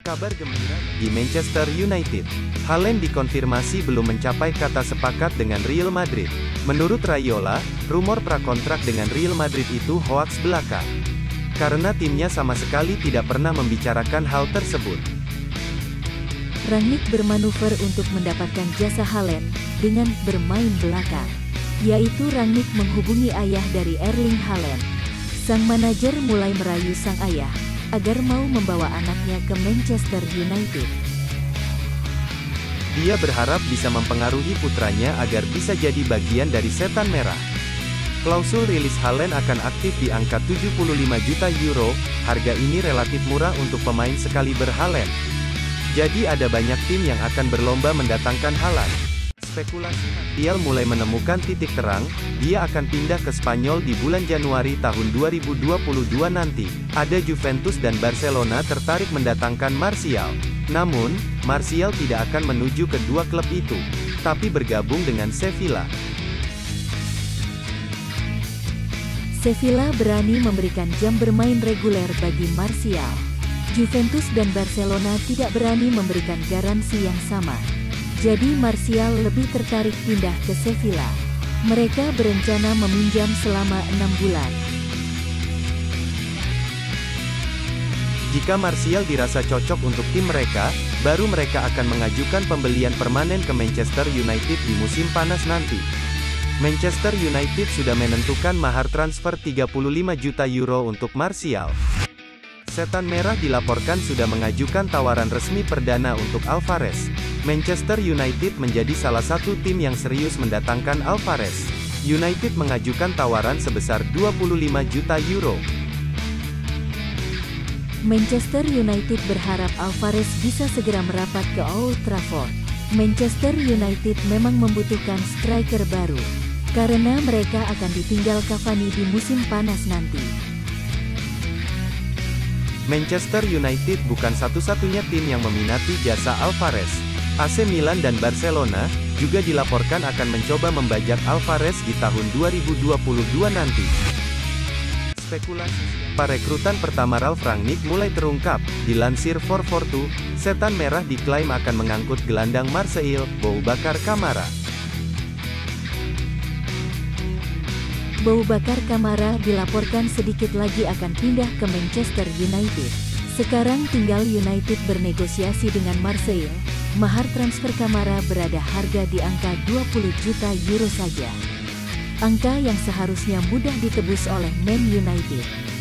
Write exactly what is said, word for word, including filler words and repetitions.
Kabar gembira di Manchester United. Haaland dikonfirmasi belum mencapai kata sepakat dengan Real Madrid. Menurut Raiola, rumor prakontrak dengan Real Madrid itu hoaks belaka. Karena timnya sama sekali tidak pernah membicarakan hal tersebut. Rangnick bermanuver untuk mendapatkan jasa Haaland dengan bermain belakang. Yaitu Rangnick menghubungi ayah dari Erling Haaland. Sang manajer mulai merayu sang ayah agar mau membawa anaknya ke Manchester United. Dia berharap bisa mempengaruhi putranya agar bisa jadi bagian dari setan merah. Klausul rilis Haaland akan aktif di angka tujuh puluh lima juta euro, harga ini relatif murah untuk pemain sekaliber Haaland. Jadi ada banyak tim yang akan berlomba mendatangkan Haaland. Spekulasi Martial mulai menemukan titik terang, dia akan pindah ke Spanyol di bulan Januari tahun dua ribu dua puluh dua nanti. Ada Juventus dan Barcelona tertarik mendatangkan Martial. Namun, Martial tidak akan menuju kedua klub itu, tapi bergabung dengan Sevilla. Sevilla berani memberikan jam bermain reguler bagi Martial. Juventus dan Barcelona tidak berani memberikan garansi yang sama. Jadi Martial lebih tertarik pindah ke Sevilla. Mereka berencana meminjam selama enam bulan. Jika Martial dirasa cocok untuk tim mereka, baru mereka akan mengajukan pembelian permanen ke Manchester United di musim panas nanti. Manchester United sudah menentukan mahar transfer tiga puluh lima juta euro untuk Martial. Setan Merah dilaporkan sudah mengajukan tawaran resmi perdana untuk Alvarez. Manchester United menjadi salah satu tim yang serius mendatangkan Alvarez. United mengajukan tawaran sebesar dua puluh lima juta euro. Manchester United berharap Alvarez bisa segera merapat ke Old Trafford. Manchester United memang membutuhkan striker baru, karena mereka akan ditinggal Cavani di musim panas nanti. Manchester United bukan satu-satunya tim yang meminati jasa Alvarez. A C Milan dan Barcelona juga dilaporkan akan mencoba membajak Alvarez di tahun dua ribu dua puluh dua nanti. Spekulasi perekrutan pertama Ralf Rangnick mulai terungkap. Dilansir empat empat dua, Setan Merah diklaim akan mengangkut gelandang Marseille, Boubacar Kamara. Boubacar Kamara dilaporkan sedikit lagi akan pindah ke Manchester United. Sekarang tinggal United bernegosiasi dengan Marseille. Mahar transfer Kamara berada harga di angka dua puluh juta euro saja. Angka yang seharusnya mudah ditebus oleh Man United.